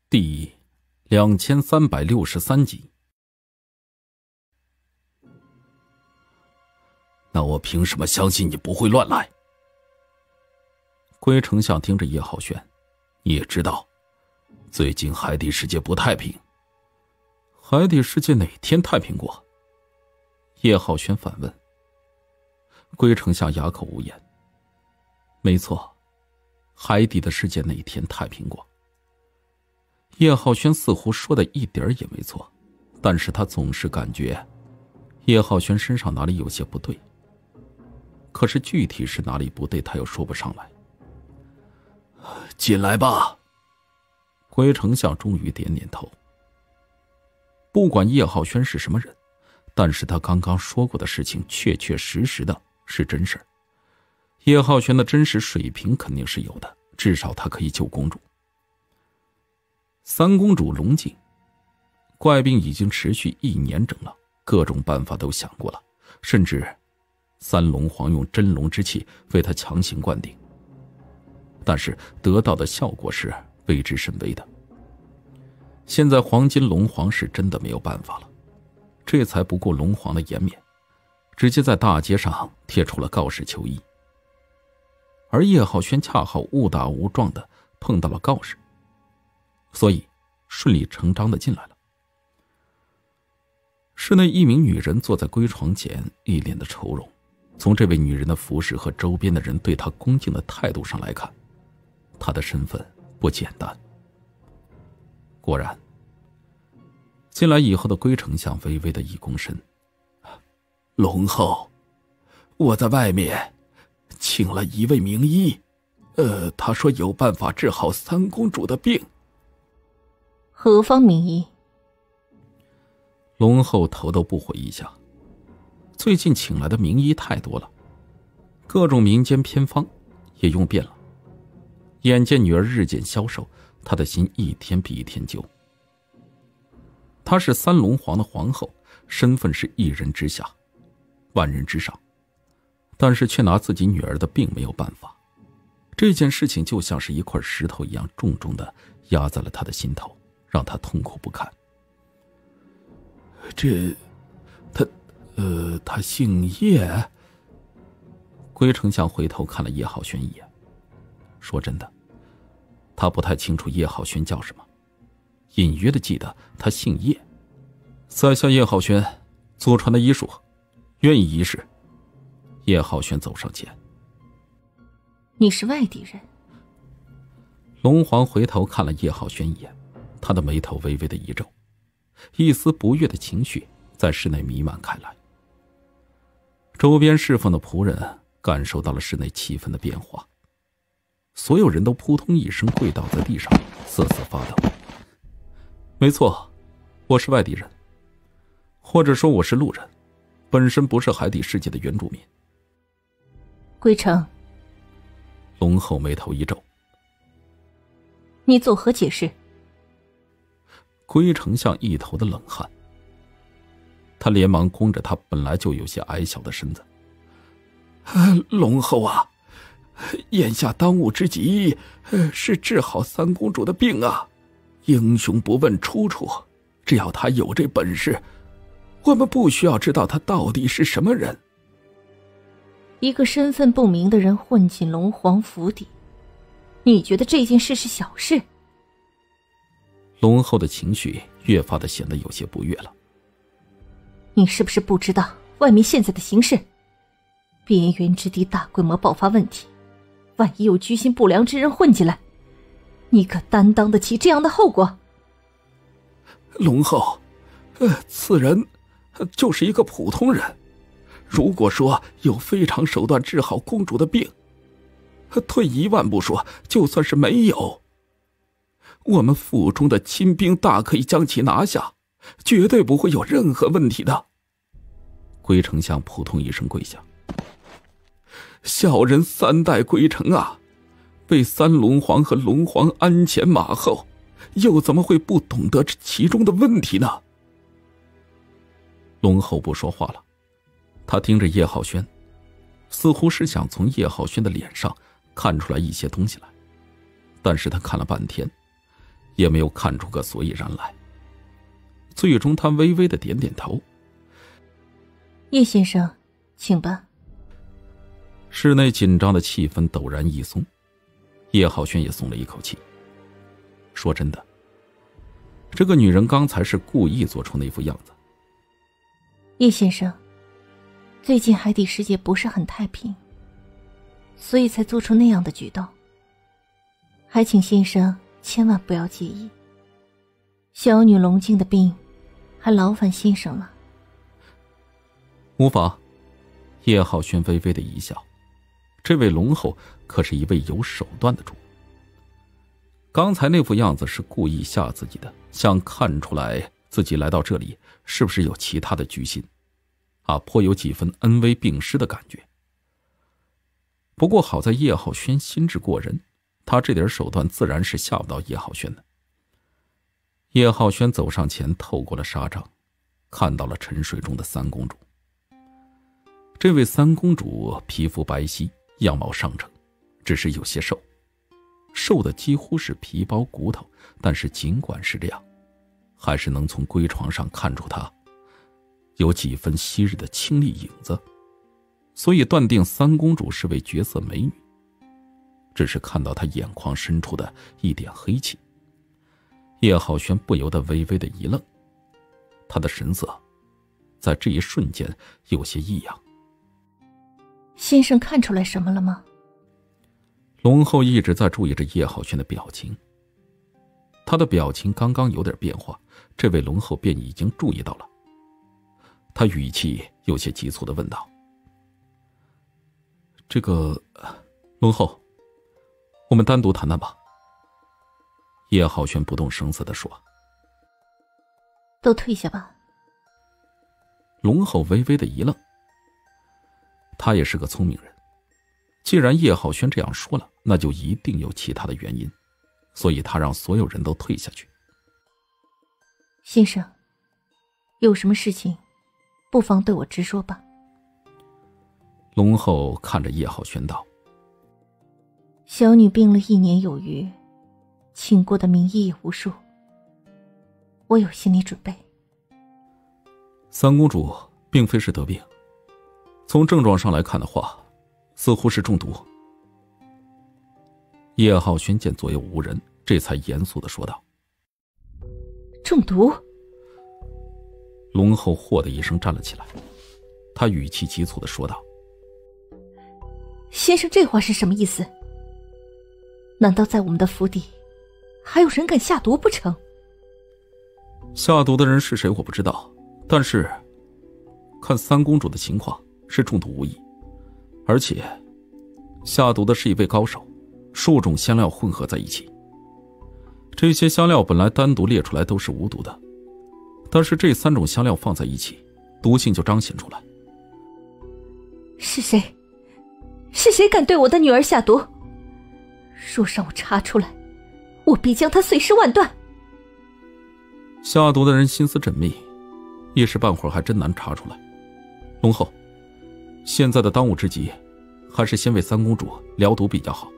第2363集。 那我凭什么相信你不会乱来？ 龟丞相盯着叶浩轩， 你也知道，最近海底世界不太平。 海底世界哪天太平过？叶浩轩反问。龟丞相哑口无言。没错，海底的世界哪天太平过？叶浩轩似乎说的一点也没错，但是他总是感觉叶浩轩身上哪里有些不对。可是具体是哪里不对，他又说不上来。 进来吧。 龟丞相终于点点头。不管叶浩轩是什么人，但是他刚刚说过的事情确确实实的是真事儿。叶浩轩的真实水平肯定是有的，至少他可以救公主。三公主龙镜，怪病已经持续1年整了，各种办法都想过了，甚至三龙皇用真龙之气为她强行灌顶，但是得到的效果是未知甚微的。现在黄金龙皇是真的没有办法了，这才不顾龙皇的颜面，直接在大街上贴出了告示求医。而叶浩轩恰好误打误撞的碰到了告示，所以顺理成章的进来了。室内一名女人坐在龟床前，一脸的愁容。从这位女人的服饰和周边的人对她恭敬的态度上来看，她的身份不简单。果然，进来以后的龟丞相微微的一躬身。 龙后，我在外面请了一位名医，他说有办法治好三公主的病。 何方名医？ 龙后头都不回一下。最近请来的名医太多了，各种民间偏方也用遍了。眼见女儿日渐消瘦，他的心一天比一天揪。她是三龙皇的皇后，身份是一人之下，万人之上，但是却拿自己女儿的病没有办法。这件事情就像是一块石头一样重重的压在了他的心头，让他痛苦不堪。 他姓叶。 龟丞相回头看了叶浩轩一眼，说真的，他不太清楚叶浩轩叫什么，隐约的记得他姓叶。在下叶浩轩，祖传的医术，愿意一试。叶浩轩走上前。 你是外地人？ 龙皇回头看了叶浩轩一眼，他的眉头微微的一皱，一丝不悦的情绪在室内弥漫开来。周边侍奉的仆人感受到了室内气氛的变化，所有人都扑通一声跪倒在地上，瑟瑟发抖。没错，我是外地人，或者说我是路人，本身不是海底世界的原住民。 龟丞， 龙后眉头一皱， 你作何解释？ 龟丞相一头的冷汗，他连忙弓着他本来就有些矮小的身子。 龙后啊，眼下当务之急是治好三公主的病啊！英雄不问出处，只要他有这本事，我们不需要知道他到底是什么人。 一个身份不明的人混进龙皇府邸，你觉得这件事是小事？ 龙后的情绪越发的显得有些不悦了。 你是不是不知道外面现在的形势？边缘之地大规模爆发问题，万一有居心不良之人混进来，你可担当得起这样的后果？ 龙后，此人就是一个普通人。如果说有非常手段治好公主的病，退一万步说，就算是没有，我们府中的亲兵大可以将其拿下，绝对不会有任何问题的。 龟丞相扑通一声跪下。 小人3代龟丞啊，被三龙皇和龙皇鞍前马后，又怎么会不懂得其中的问题呢？ 龙后不说话了，他盯着叶浩轩，似乎是想从叶浩轩的脸上看出来一些东西来，但是他看了半天， 也没有看出个所以然来。最终他微微的点点头。 叶先生，请吧。 室内紧张的气氛陡然一松，叶浩轩也松了一口气。说真的，这个女人刚才是故意做出那副样子。 叶先生，最近海底世界不是很太平，所以才做出那样的举动，还请先生千万不要介意。小女龙静的病还劳烦先生了。 无妨。叶浩轩微微的一笑，这位龙后可是一位有手段的主。刚才那副样子是故意吓自己的，想看出来自己来到这里是不是有其他的居心，颇有几分恩威并施的感觉。不过好在叶浩轩心智过人，他这点手段自然是吓不到叶浩轩的。叶浩轩走上前，透过了纱帐，看到了沉睡中的三公主。这位三公主皮肤白皙，样貌上乘，只是有些瘦，瘦的几乎是皮包骨头，但是尽管是这样，还是能从龟床上看出她有几分昔日的清丽影子，所以断定三公主是位绝色美女。只是看到她眼眶深处的一点黑气，叶浩轩不由得微微的一愣，他的神色在这一瞬间有些异样。 先生看出来什么了吗？ 龙后一直在注意着叶浩轩的表情，他的表情刚刚有点变化，这位龙后便已经注意到了。他语气有些急促地问道：这个龙后，我们单独谈谈吧。叶浩轩不动声色地说： 都退下吧。 龙后微微的一愣，他也是个聪明人，既然叶浩轩这样说了，那就一定有其他的原因，所以他让所有人都退下去。 先生，有什么事情不妨对我直说吧。 龙后看着叶浩轩道： 小女病了1年有余，请过的名医也无数，我有心理准备。 三公主并非是得病，从症状上来看的话，似乎是中毒。叶浩轩见左右无人，这才严肃地说道： 中毒？ 龙后嚯的一声站了起来，他语气急促地说道： 先生这话是什么意思？难道在我们的府邸还有人敢下毒不成？ 下毒的人是谁我不知道，但是看三公主的情况是中毒无疑，而且下毒的是一位高手，数种香料混合在一起。这些香料本来单独列出来都是无毒的，但是这3种香料放在一起，毒性就彰显出来。 是谁？是谁敢对我的女儿下毒？若让我查出来，我必将她碎尸万段。 下毒的人心思缜密，一时半会儿还真难查出来。龙后，现在的当务之急还是先为三公主疗毒比较好。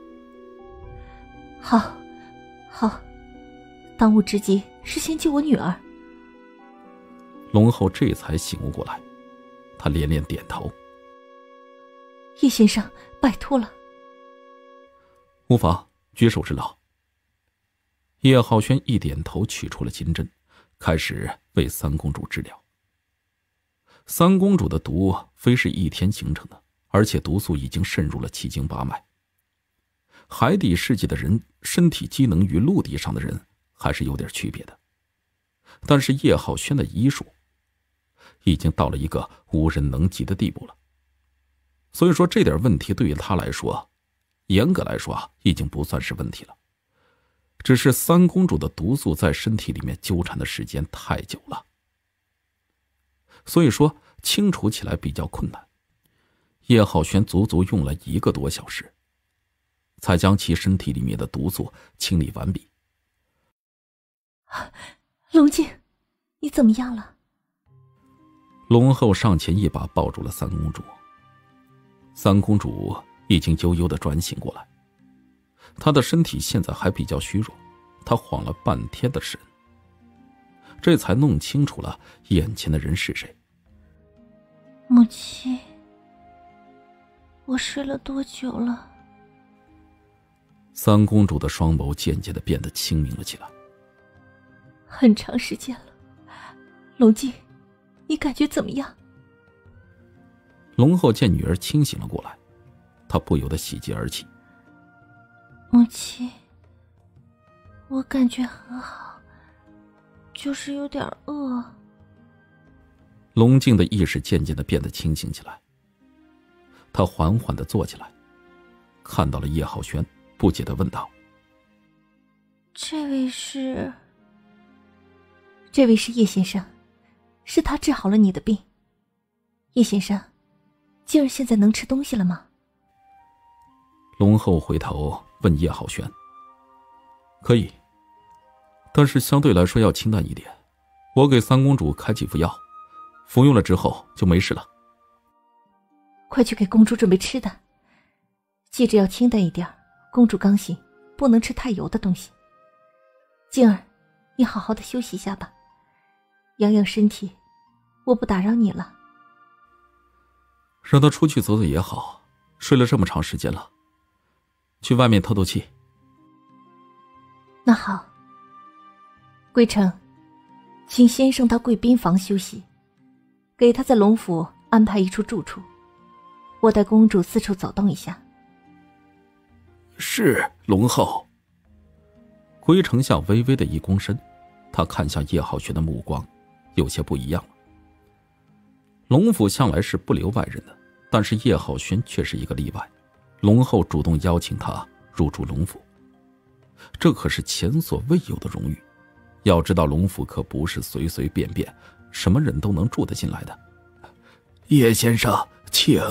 好，当务之急是先救我女儿。 龙后这才醒悟过来，他连连点头。 叶先生，拜托了。 无妨，举手之劳。叶浩轩一点头，取出了金针，开始为三公主治疗。三公主的毒非是一天形成的，而且毒素已经渗入了7经8脉。海底世界的人身体机能与陆地上的人还是有点区别的，但是叶浩轩的医术已经到了一个无人能及的地步了，所以说这点问题对于他来说，严格来说已经不算是问题了。只是三公主的毒素在身体里面纠缠的时间太久了，所以说清除起来比较困难。叶浩轩足足用了1个多小时，才将其身体里面的毒素清理完毕。 龙静，你怎么样了？ 龙后上前一把抱住了三公主。三公主已经悠悠地转醒过来，她的身体现在还比较虚弱， 他晃了半天的神，这才弄清楚了眼前的人是谁。 母亲，我睡了多久了？ 三公主的双眸渐渐地变得清明了起来。 很长时间了。龙静，你感觉怎么样？ 龙后见女儿清醒了过来，她不由得喜极而泣。 母亲，我感觉很好，就是有点饿。 龙静的意识渐渐地变得清醒起来，她缓缓地坐起来，看到了叶浩轩，不解地问道： 这位是叶先生，是他治好了你的病。叶先生，静儿现在能吃东西了吗？ 龙后回头问叶浩轩：可以，但是相对来说要清淡一点，我给三公主开几副药，服用了之后就没事了。 快去给公主准备吃的，记着要清淡一点，公主刚醒，不能吃太油的东西。静儿，你好好的休息一下吧，养养身体，我不打扰你了。 让她出去走走也好，睡了这么长时间了，去外面透透气。 那好，归程，请先生到贵宾房休息，给他在龙府安排一处住处，我带公主四处走动一下。 是，龙后。 归丞相微微的一躬身，他看向叶浩轩的目光有些不一样了。龙府向来是不留外人的，但是叶浩轩却是一个例外。龙后主动邀请他入住龙府，这可是前所未有的荣誉。要知道龙府可不是随随便便什么人都能住得进来的。 叶先生，请。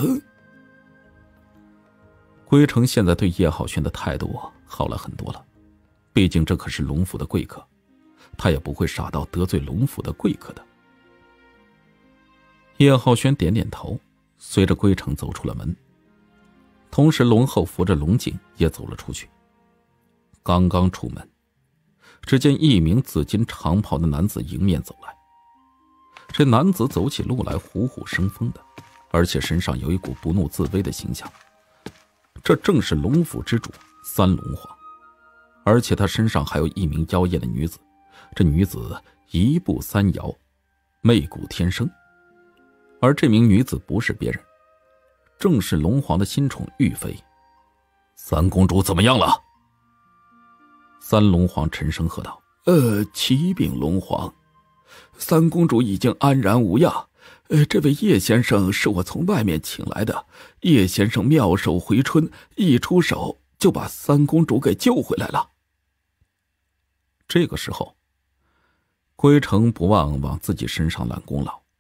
归程现在对叶浩轩的态度好了很多了，毕竟这可是龙府的贵客，他也不会傻到得罪龙府的贵客的。叶浩轩点点头，随着归程走出了门，同时龙后扶着龙景也走了出去。刚刚出门，只见一名紫金长袍的男子迎面走来。这男子走起路来虎虎生风的，而且身上有一股不怒自威的形象。这正是龙府之主三龙皇，而且他身上还有一名妖艳的女子。这女子一步三摇，媚骨天生，而这名女子不是别人，正是龙皇的新宠玉妃。三公主怎么样了？三龙皇沉声喝道： 启禀龙皇，三公主已经安然无恙。这位叶先生是我从外面请来的，叶先生妙手回春，一出手就把三公主给救回来了。 这个时候，归程不忘往自己身上揽功劳。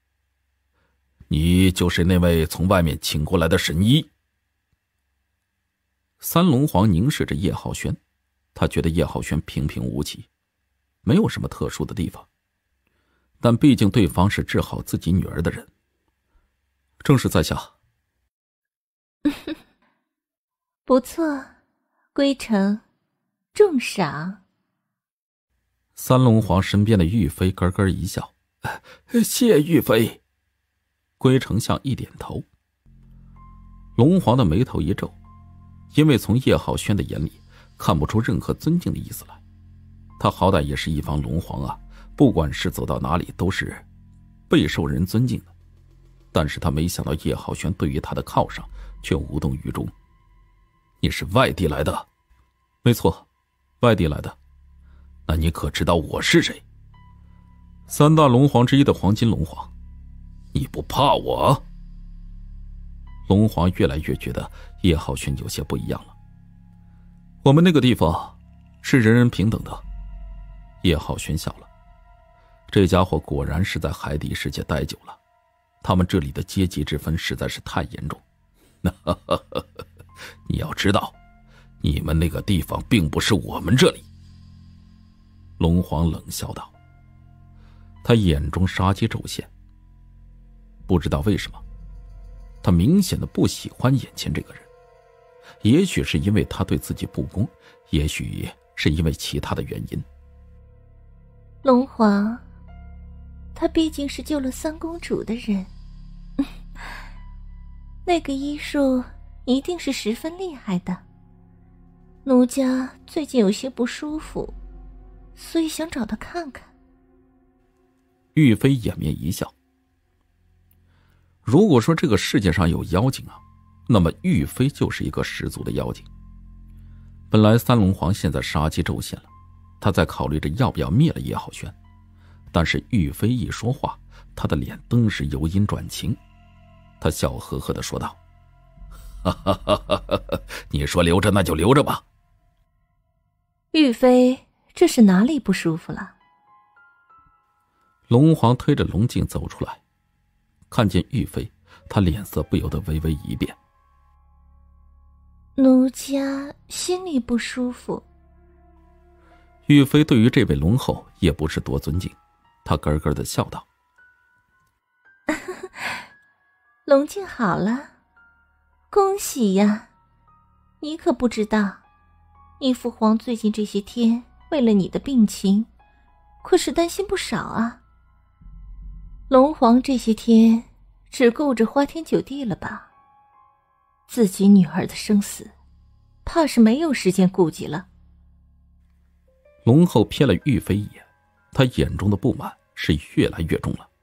你就是那位从外面请过来的神医？三龙皇凝视着叶浩轩，他觉得叶浩轩平平无奇，没有什么特殊的地方，但毕竟对方是治好自己女儿的人。正是在下。 不错，归程，重赏。 三龙皇身边的玉妃咯咯一笑： 谢玉妃。 归丞相一点头。龙皇的眉头一皱，因为从叶浩轩的眼里看不出任何尊敬的意思来。他好歹也是一方龙皇啊，不管是走到哪里都是备受人尊敬的。但是他没想到叶浩轩对于他的犒赏却无动于衷。你是外地来的？没错，外地来的。那你可知道我是谁？三大龙皇之一的黄金龙皇。你不怕我？龙皇越来越觉得叶浩轩有些不一样了。我们那个地方是人人平等的。叶浩轩笑了，这家伙果然是在海底世界待久了，他们这里的阶级之分实在是太严重。你要知道，你们那个地方并不是我们这里。龙皇冷笑道，他眼中杀机骤现。不知道为什么，他明显的不喜欢眼前这个人。也许是因为他对自己不公，也许是因为其他的原因。 龙皇，他毕竟是救了三公主的人，那个医术一定是十分厉害的。奴家最近有些不舒服，所以想找他看看。 玉妃掩面一笑。如果说这个世界上有妖精啊，那么玉妃就是一个十足的妖精。本来三龙皇现在杀机骤现了，他在考虑着要不要灭了叶浩轩，但是玉妃一说话，他的脸登时由阴转晴。他笑呵呵地说道：哈哈哈哈哈，你说留着那就留着吧。 玉妃这是哪里不舒服了？ 龙皇推着龙镜走出来，看见玉妃，他脸色不由得微微一变。 奴家心里不舒服。 玉妃对于这位龙后也不是多尊敬，她咯咯地笑道： 龙镜好了，恭喜呀！你可不知道，你父皇最近这些天为了你的病情，可是担心不少啊。龙皇这些天只顾着花天酒地了吧？自己女儿的生死，怕是没有时间顾及了。 龙后瞥了玉妃一眼，他眼中的不满是越来越重了。